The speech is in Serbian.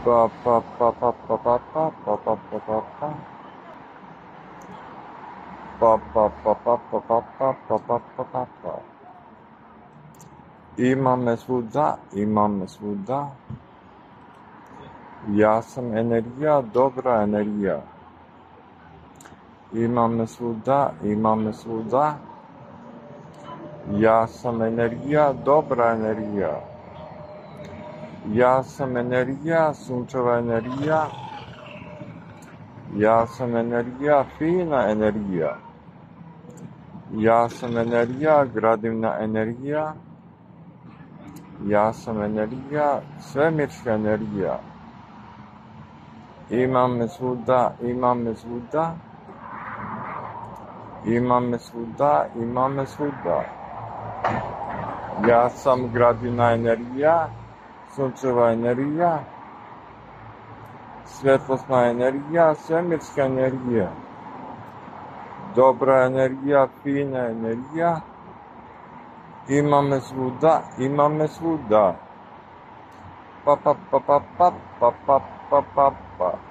Pa pa pa pa pa pa pa pa pa pa pa pa. Pa pa pa pa pa pa pa pa pa pa pa pa. Imam svuda. Ja sam energija, dobra energija. Imam svuda. Ja sam energija, dobra energija. Ja sam energija, sunčeva energija. Ja sam energija, fina energija. Ja sam energija, gradivna energija. Ja sam energija, svemirska energija. Imam me svuda. Ja sam gradivna energija, sunčeva energija, svjetlosna energija, svemirska energija. Dobra energija, fina energija. Imam me svuda. Pa pa pa pa pa pa pa pa pa pa.